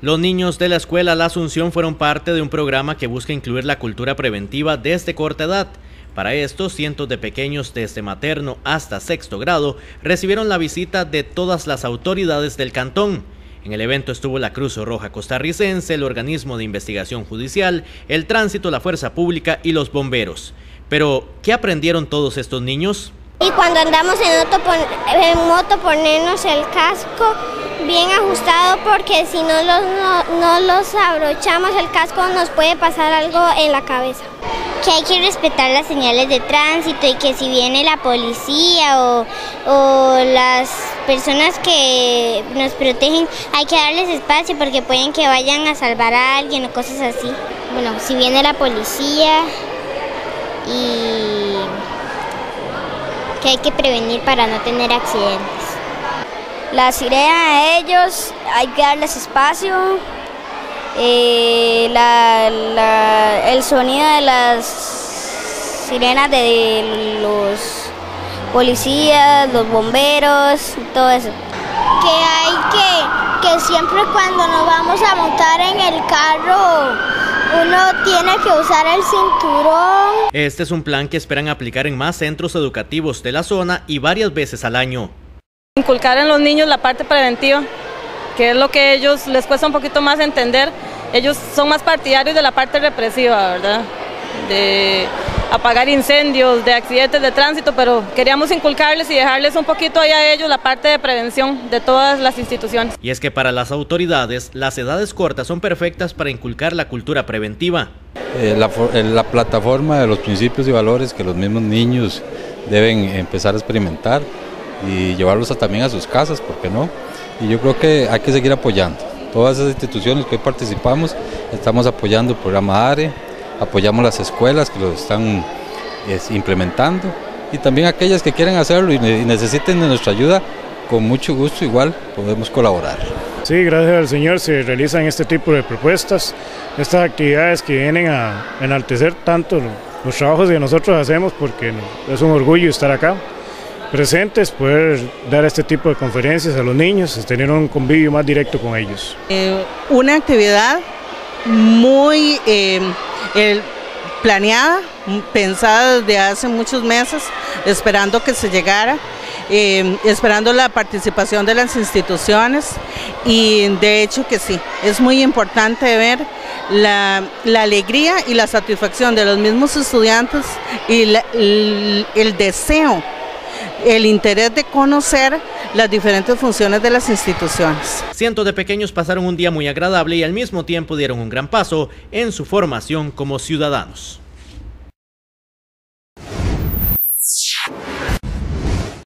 Los niños de la escuela La Asunción fueron parte de un programa que busca incluir la cultura preventiva desde corta edad. Para esto, cientos de pequeños desde materno hasta sexto grado recibieron la visita de todas las autoridades del cantón. En el evento estuvo la Cruz Roja Costarricense, el Organismo de Investigación Judicial, el Tránsito, la Fuerza Pública y los bomberos. Pero, ¿qué aprendieron todos estos niños? Y cuando andamos en moto ponernos el casco bien ajustado, porque si no los abrochamos el casco nos puede pasar algo en la cabeza. Que hay que respetar las señales de tránsito y que si viene la policía o las personas que nos protegen, hay que darles espacio porque pueden que vayan a salvar a alguien o cosas así. Bueno, si viene la policía y que hay que prevenir para no tener accidentes. La sirena a ellos, hay que darles espacio. El sonido de las sirenas de los policías, los bomberos, todo eso. Que siempre cuando nos vamos a montar en el carro, uno tiene que usar el cinturón. Este es un plan que esperan aplicar en más centros educativos de la zona y varias veces al año. Inculcar en los niños la parte preventiva, que es lo que a ellos les cuesta un poquito más entender. Ellos son más partidarios de la parte represiva, ¿verdad? De apagar incendios, de accidentes de tránsito, pero queríamos inculcarles y dejarles un poquito ahí a ellos la parte de prevención de todas las instituciones. Y es que para las autoridades, las edades cortas son perfectas para inculcar la cultura preventiva. La plataforma de los principios y valores que los mismos niños deben empezar a experimentar y llevarlos también a sus casas, ¿por qué no? Y yo creo que hay que seguir apoyando. Todas esas instituciones que hoy participamos, estamos apoyando el programa ARE, apoyamos las escuelas que lo están implementando y también aquellas que quieren hacerlo y necesiten de nuestra ayuda, con mucho gusto igual podemos colaborar. Sí, gracias al Señor se realizan este tipo de propuestas, estas actividades que vienen a enaltecer tanto los trabajos que nosotros hacemos, porque es un orgullo estar acá presentes, poder dar este tipo de conferencias a los niños, tener un convivio más directo con ellos. Una actividad muy planeada, pensada desde hace muchos meses, esperando que se llegara, esperando la participación de las instituciones y de hecho que sí, es muy importante ver la alegría y la satisfacción de los mismos estudiantes y el deseo, el interés de conocer las diferentes funciones de las instituciones. Cientos de pequeños pasaron un día muy agradable y al mismo tiempo dieron un gran paso en su formación como ciudadanos.